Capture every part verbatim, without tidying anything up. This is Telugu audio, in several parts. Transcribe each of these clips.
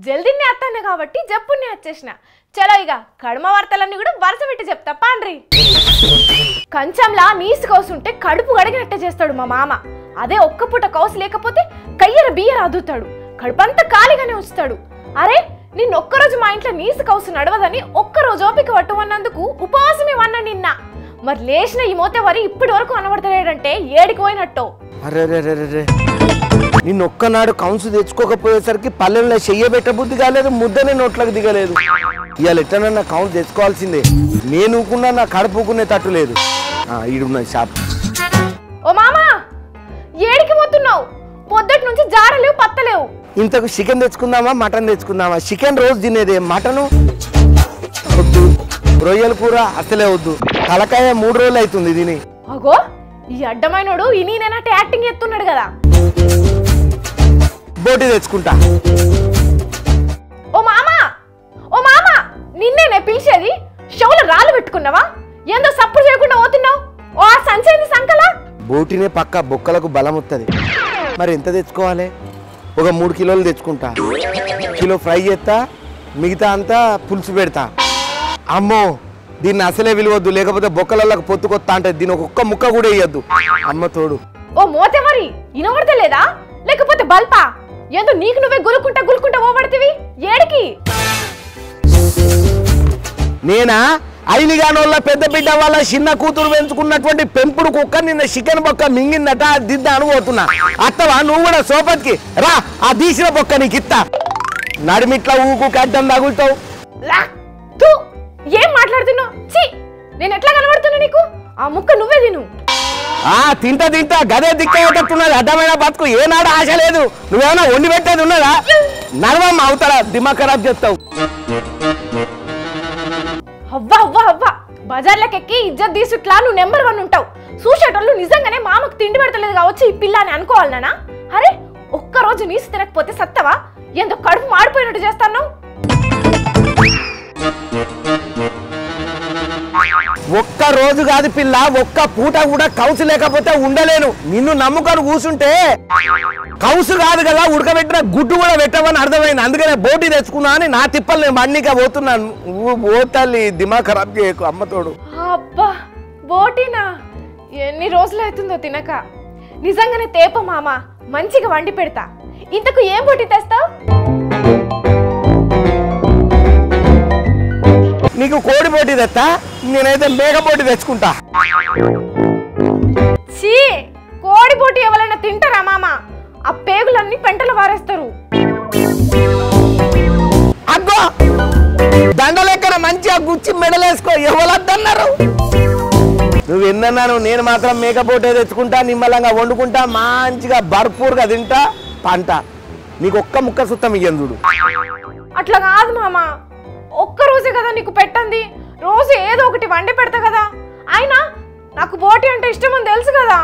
జల్దీనే అత్తాను కాబట్టి జప్పునే వచ్చేసిన. చలో ఇక కడుమ వార్తలన్నీ కూడా వరుస పెట్టి చెప్తా పాండ్రి. కంచంలా నీసు కౌసుంటే కడుపు గడిగినట్టే చేస్తాడు మా మామ. అదే ఒక్క పూట కౌసు లేకపోతే కయ్యర బియ్యర అదుతాడు, కడుపంతా ఖాళీగానే ఉంచుతాడు. అరే నిన్న ఒక్కరోజు మా ఇంట్లో నీసు కౌసు నడవదని ఒక్కరోజు ఓపిక పట్టుమన్నందుకు ఉపవాసమే వన్నా నిన్న. మరి లేచిన ఈ మోతే వరి ఇప్పటి వరకు అనబడతలేడంటే ఏడికి పోయినట్టు. అరే నిన్నొక్కనాడు కౌన్సు తెచ్చుకోకపోయేసరికి పల్లెల్లో చెయ్యబెట్ట బుద్ధి కాలేదు, ముద్దనే నోట్లకు దిగలేదు. ఇవాళ ఎట్టనన్నా కౌన్స్ తెచ్చుకోవాల్సిందే. నేను ఊకున్నా నా కడుపుకునే తట్టు లేదు. ఈడున్న షాప్. ఓ మామా ఏడికి పోతున్నావు? పొద్దుటి నుంచి జాడలేవు పత్తలేవు. ఇంతకు చికెన్ తెచ్చుకుందామా మటన్ తెచ్చుకుందామా? చికెన్ రోజు తినేదే, మటను వద్దు, రొయ్యల కూర అసలే వద్దు. తలకాయ మూడు రోజులు అవుతుంది తిని. అగో ఈ అడ్డమైనోడు ఇనేనట్టు యాక్టింగ్ ఎత్తున్నాడు కదా. బోటి తెచ్చుకుంటా. ఓ మామా ఓ మామా నిన్నేనే పిలిచేది? షోలు రాళ్ళు పెట్టుకున్నావా? ఏందో సప్పుడు చేయకుండా పోతున్నావు? ఓ ఆ సంచేది సంకలా. బోటినే పక్క బొక్కలకు బలం వస్తుంది. మరి ఎంత తెచ్చుకోవాలి? ఒక మూడు కిలోలు తెచ్చుకుంటా. కిలో ఫ్రై చేస్తా, మిగతా అంతా పులుసు పెడతా. అమ్మో దీన్ని అసలే విలువద్దు, లేకపోతే బొక్కలకు పొత్తుకొత్తా అంటే దీని ఒక్క ముక్క కూడా వేయద్దు. అమ్మ తోడు. ఓ మోతే మరి ఇనబడతలేదా లేకపోతే బల్పా? ఏదో నీకు నువ్వే గులుకుంటా గులుకుంటా పోబడితివి ఏడికి? నేనా ఐలిగానోళ్ళ పెద్ద బిడ్డ వాళ్ళ చిన్న కూతురు పెంచుకున్నటువంటి పెంపుడు కుక్క నిన్న చికెన్ బొక్క మింగిందట, దిద్ద అనుకోతున్నా. అత్తవా నువ్వు కూడా సోపత్కి రా, ఆ తీసిన బొక్క నీకు ఇత్తా. నడిమిట్లా ఊకు కడ్డం తగులుతావు. ఏం మాట్లాడుతున్నావు? ఛీ నేను ఎట్లా కనబడుతున్నా నీకు? ఆ ముక్క నువ్వే తిను. ఆ తింటా తింటా గదే దిక్కేటట్టున్నది. అడ్డమైన బతుకు ఏనాడు ఆశ లేదు. నువ్వేమైనా వండి పెట్టేది ఉన్నదా? నడవమ్మ అవుతారా, దిమాగ్ ఖరాబ్ చేస్తావు. అవ్వా అవ్వా అవ్వా బజార్లకు ఎక్కి ఇజ్జత్ తీసుట్లా నువ్వు నెంబర్ వన్ ఉంటావు. చూసేటోళ్ళు నిజంగానే మామకు తిండి పెడతలేదు కావచ్చు ఈ పిల్ల అని అనుకోవాలి నానా. అరే ఒక్కరోజు నీసు తినకపోతే సత్తవా? ఎంతో కడుపు మాడిపోయినట్టు చేస్తాను. ఒక్క రోజు కాదు పిల్ల, ఒక్క పూట కూడా కౌసు లేకపోతే ఉండలేను. నిన్ను నమ్ముకొని కూర్చుంటే కౌసు కాదు కదా, ఉడకబెట్టిన గుడ్డు కూడా పెట్టవని అర్థమైంది. అందుకనే బోటి తెచ్చుకున్నా అని నా తిప్పలు నేను బండిగా పోతున్నాను. నువ్వు పోతల్లి దిమాగ్ ఖరాబ్ చేయకు అమ్మతోడు. అబ్బా బోటినా ఎన్ని రోజులు అవుతుందో తినక. నిజంగానే తేప మామ, మంచిగా వండి పెడతా. ఇంతకు ఏం బోటి తెస్తావు? నీకు కోడి బోటి తెస్తా, నేనైతే మేక బోటి తెచ్చుకుంటా. చీ కోడి బోటి ఎవరైనా తింటారా మామ? ఆ పేగులన్నీ పెంటలు వారేస్తారు. అగ్గో దండలెక్కన మంచిగా గుచ్చి మెడలేసుకో, ఎవరద్దన్నారు? నువ్వు ఎన్నన్నాను, నేను మాత్రం మేక బోటే తెచ్చుకుంటా, నిమ్మలంగా వండుకుంటా, మంచిగా భర్పూర్గా తింటా పంట. నీకు ఒక్క ముక్క సుత్తం ఇయ్యం చూడు. అట్లా కాదు మామ, ఒక్క రోజే కదా నీకు పెట్టండి, రోజు ఏదో ఒకటి వండి పెడతా కదా. అయినా నాకు బోటి అంటే ఇష్టం అని తెలుసు కదా.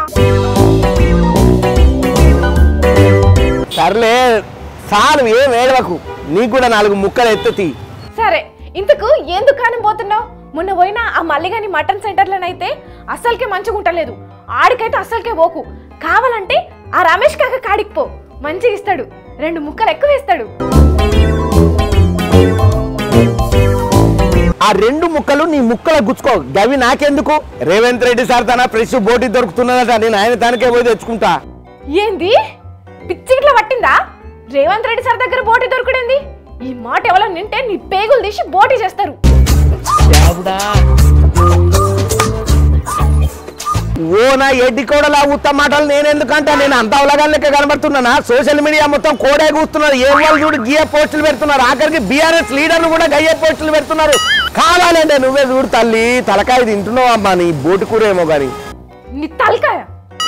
సర్లే చాలు, ఏం ఏడవకు. నీకు కూడా నాలుగు ముక్కలు ఎత్తుతి. సరే ఇంతకు ఏం దుకాణం పోతున్నావు? మొన్న పోయినా ఆ మల్లిగాని మటన్ సెంటర్లోనైతే అస్సలకే మంచిగా ఉంటలేదు. ఆడికైతే అస్సలకే పోకు. కావాలంటే ఆ రమేష్ కాక కాడికి పో, మంచిగా ఇస్తాడు, రెండు ముక్కలు ఎక్కువ వేస్తాడు. ఆ రెండు ముక్కలు నీ ముక్కల గుచ్చుకో, గవి నాకెందుకు? రేవంత్ రెడ్డి సార్ తన ఫ్రెష్ బోటి దొరుకుతున్నదట, నేను ఆయన తనకే పోయి తెచ్చుకుంటా. ఏంది పిచ్చి గిట్ల పట్టిందా? రేవంత్ రెడ్డి సార్ దగ్గర బోటి దొరుకుడేంది? ఈ మాట ఎవరో నింటే నీ పేగులు తీసి బోటి చేస్తారు. ఓ నా ఎడ్డి కోడలా ఉత్త మాటలు నేనెందుకంటా? నేను అంత అవలగానే లెక్క కనబడుతున్నానా? సోషల్ మీడియా మొత్తం కోడే కూస్తున్నారు. ఏ వాళ్ళు చూడు గియ్య పోస్టులు పెడుతున్నారు. ఆఖరికి బీఆర్ఎస్ లీడర్లు కూడా గయ్య పోస్టులు పెడుతున్నారు. కావాలంటే నువ్వే చూడు తల్లి, తలకాయ తింటున్నావు అమ్మా. నీ బోటి కూర ఏమో గాని. నీ తలకాయ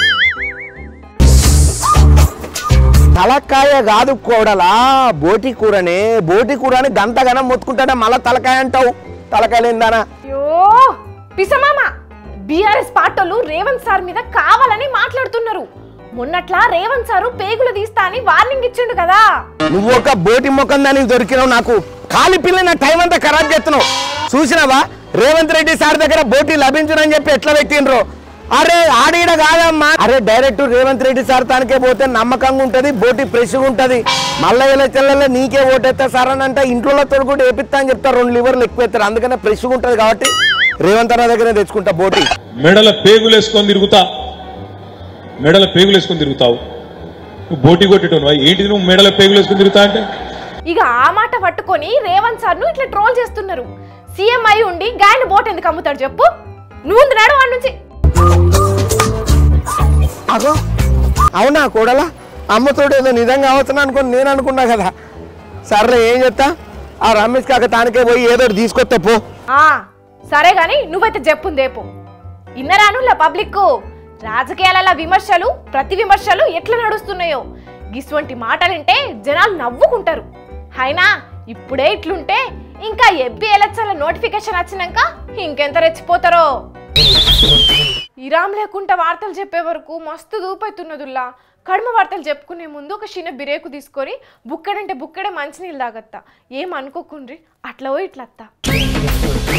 తలకాయ కాదు కోడలా, బోటి కూరనే. బోటి కూరని గంతగనం మొత్తుకుంటానే మళ్ళా తలకాయ అంటావు. తలకాయ లేదానా? అయ్యో పిసమామ, బీఆర్ఎస్ పార్టీలు రేవంత్ సార్ మీద కావాలని మాట్లాడుతున్నారు. మొన్నట్లా రేవంత్ సారు పేగులు తీస్తా అని వార్నింగ్ ఇచ్చిండు కదా. నువ్వు ఒక బోటి ముఖం దానికి దొరికినావు. నాకు కాలి పిల్ల నా టైం అంతా ఖరాబ్ చేస్తున్నావు. చూసినావా రేవంత్ రెడ్డి సార్ దగ్గర బోటి లభించునని చెప్పి ఎట్లా పెట్టిండ్రో? అరే ఆడీడ కాదమ్మా, అరే డైరెక్ట్ రేవంత్ రెడ్డి సార్ తానికే పోతే నమ్మకంగా ఉంటది, బోటి ఫ్రెష్గా ఉంటది. మళ్ళీ ఎలక్షన్లలో నీకే ఓటేస్తా సార్ అని అంటే ఇంట్లో తోడు కూడా వేపిస్తా అని చెప్తారు, రెండు లివర్లు ఎక్కువ ఎత్తారు, అందుకనే ఫ్రెష్గా ఉంటది కాబట్టి రేవంత్ అన్న దగ్గర తెచ్చుకుంటా బోటి. మెడల పేగులు వేసుకొని తిరుగుతా, మెడల పేగులు వేసుకొని తిరుగుతావు, నువ్వు బోటి కొట్టేటోను ఏంటి, నువ్వు మెడల పేగులు వేసుకొని తిరుగుతా అంటే. ఇక ఆ మాట పట్టుకొని రేవంత్ సార్ ను ఇట్లా ట్రోల్ చేస్తున్నారు. సీఎం అయి ఉండి గాయన బోట్ ఎందుకు అమ్ముతాడు చెప్పు, నువ్వు నాడు వాడి నుంచి. అగో అవునా కోడలా, అమ్మతోడు ఏదో నిజంగా అవసరం అనుకుని నేను అనుకున్నా కదా. సర్లే ఏం చెప్తా, ఆ రమేష్ కాక తానికే పోయి ఏదో తీసుకొస్తా పో. ఆ సరే గాని నువ్వైతే చెప్పుందేపో. ఇన్నరానుల పబ్లిక్ రాజకీయాల విమర్శలు ప్రతి విమర్శలు ఎట్లా నడుస్తున్నాయో గిస్వంటి మాటలంటే జనాలు నవ్వుకుంటారు. అయినా ఇప్పుడే ఇట్లుంటే ఇంకా ఎంపీ ఎలక్షన్ల నోటిఫికేషన్ వచ్చినాక ఇంకెంత రెచ్చిపోతారో. ఇరామ్ లేకుండా వార్తలు చెప్పే వరకు మస్తు దూపైతున్నదుల్లా. కడుమ వార్తలు చెప్పుకునే ముందు ఒక చిన్న బిరేకు తీసుకొని బుక్కడంటే బుక్కడే మంచినీళ్ళు తాగత్తా, ఏం అనుకోకుండ్రి, అట్లా ఇట్లా అత్తా.